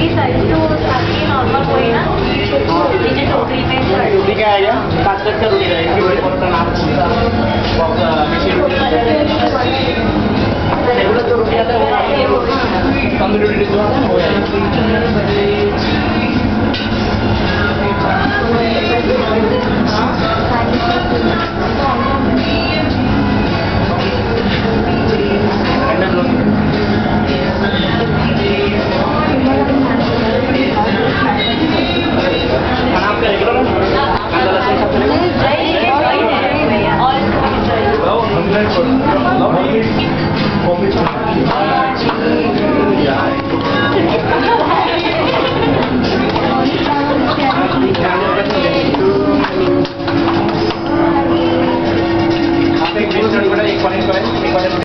की साइज तो आपकी नॉर्मल वही ना, नीचे टोकरी में रोटी क्या आएगा? 5 का रोटी रहेगी, बड़ी कौन सा नाम मिशी रोटी। रेगुलर जो रोटी आता है वो